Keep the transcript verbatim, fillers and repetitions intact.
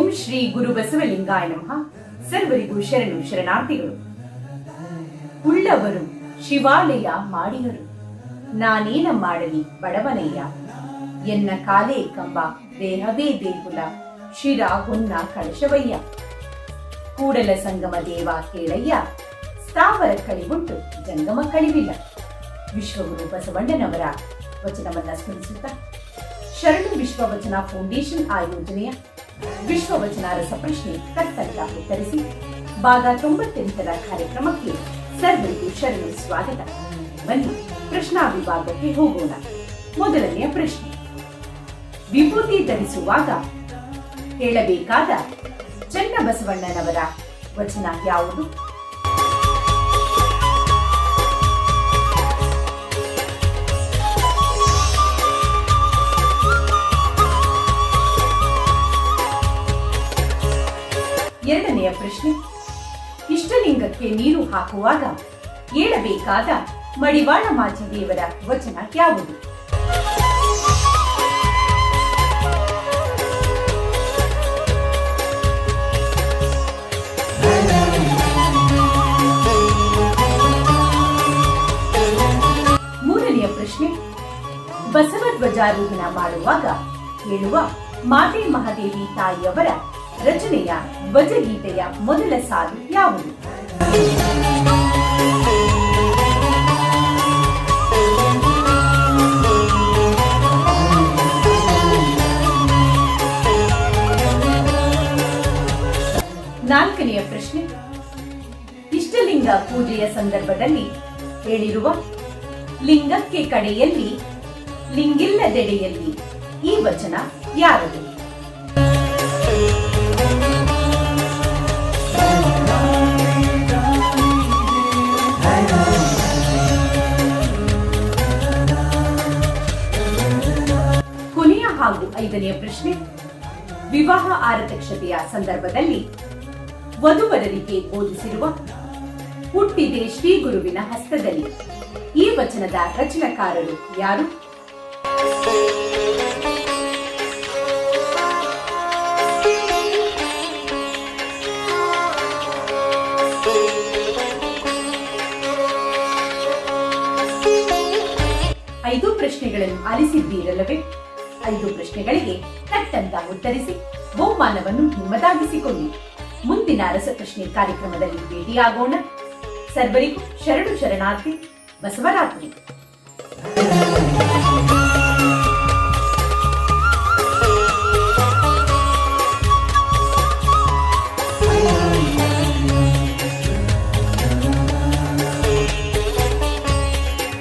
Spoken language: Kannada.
ಶ್ರೀ ಗುರು ಬಸವಲಿಂಗಾಯ ನಮಃ. ಸರ್ವರಿಗೂ ಶರಣು ಶರಣಾರ್ಥಿಗಳು. ಉಳ್ಳವರು ಶಿವಾಲಯ ಮಾಡಿದರು, ನಾನೇನ ಮಾಡಲಿ ಬಡವನಯ್ಯ. ಎನ್ನ ಕಾಲೇ ಕಂಬ ದೇಹವೇ ದೇಗುಲ, ಶಿರ ಹೊನ್ನ ಕಳಶವಯ್ಯ. ಕೂಡಲ ಸಂಗಮ ದೇವ ಕೇಳಯ್ಯ, ಸ್ಥಾವರ ಕಳಿವುಂಟು ಜಂಗಮ ಕಳಿವಿಲ್ಲ. ವಿಶ್ವಗುರು ಬಸವಣ್ಣನವರ ವಚನವನ್ನ ಸ್ಮರಿಸುತ್ತಾ ಶರಣು ವಿಶ್ವವಚನ ಫೌಂಡೇಶನ್ ಆಯೋಜನೆಯ ವಿಶ್ವವಚನ ರಸಪ್ರಶ್ನೆ ಕರ್ತಂತ ಉತ್ತರಿಸಿ ಭಾಗ ತೊಂಬತ್ತೆಂಟರ ಕಾರ್ಯಕ್ರಮಕ್ಕೆ ಸರ್ವರಿಗೂ ಶರಣು ಸ್ವಾಗತ. ಬನ್ನಿ ಪ್ರಶ್ನಾ ವಿಭಾಗಕ್ಕೆ ಹೋಗೋಣ. ಮೊದಲನೆಯ ಪ್ರಶ್ನೆ, ವಿಭೂತಿ ಧರಿಸುವಾಗ ಹೇಳಬೇಕಾದ ಚನ್ನಬಸವಣ್ಣನವರ ವಚನ ಯಾವುದು? ಎರಡನೆಯ ಪ್ರಶ್ನೆ, ಇಷ್ಟಲಿಂಗಕ್ಕೆ ನೀರು ಹಾಕುವಾಗ ಹೇಳಬೇಕಾದ ಮಡಿವಾಳ ಮಾಚಿದೇವರ ವಚನ ಯಾವುದು? ಮೂರನೆಯ ಪ್ರಶ್ನೆ, ಬಸವ ಧ್ವಜಾರೋಹಣ ಮಾಡುವಾಗ ಹೇಳುವ ಮಾತೆ ಮಹಾದೇವಿ ತಾಯಿಯವರ ರಚನೆಯ ಧ್ವಜಗೀತೆಯ ಮೊದಲ ಸಾಲು ಯಾವುದು? ನಾಲ್ಕನೆಯ ಪ್ರಶ್ನೆ, ಇಷ್ಟಲಿಂಗ ಪೂಜೆಯ ಸಂದರ್ಭದಲ್ಲಿ ಹೇಳಿರುವ ಲಿಂಗಕ್ಕೆ ಕಡೆಯಲ್ಲಿ ಲಿಂಗಿಲ್ಲದೆಡೆಯಲ್ಲಿ ಈ ವಚನ ಯಾರದು? ಕೊನೆಯ ಹಾಗೂ ಐದನೆಯ ಪ್ರಶ್ನೆ, ವಿವಾಹ ಆರತಕ್ಷತೆಯ ಸಂದರ್ಭದಲ್ಲಿ ವಧುವರರಿಗೆ ಬೋಧಿಸಿರುವ ಹುಟ್ಟಿದೆ ಶ್ರೀ ಗುರುವಿನ ಹಸ್ತದಲ್ಲಿ ಈ ವಚನದ ರಚನಾಕಾರರು ಯಾರು? ಐದು ಪ್ರಶ್ನೆಗಳನ್ನು ಆಲಿಸಿದ್ದೀರಲ್ಲವೇ? ಐದು ಪ್ರಶ್ನೆಗಳಿಗೆ ತಟ್ಟಂತ ಉತ್ತರಿಸಿ ಬಹುಮಾನವನ್ನು ನಿಮ್ಮದಾಗಿಸಿಕೊಳ್ಳಿ. ಮುಂದಿನ ರಸಪ್ರಶ್ನೆ ಕಾರ್ಯಕ್ರಮದಲ್ಲಿ ಭೇಟಿಯಾಗೋಣ. ಸರ್ವರಿಗೂ ಶರಣು ಶರಣಾರ್ಥಿ. ಬಸವರಾತ್ರಿ.